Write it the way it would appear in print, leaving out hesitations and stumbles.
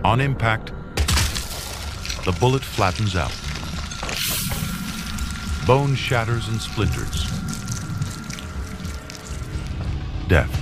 On impact, the bullet flattens out. Bone shatters and splinters. Death.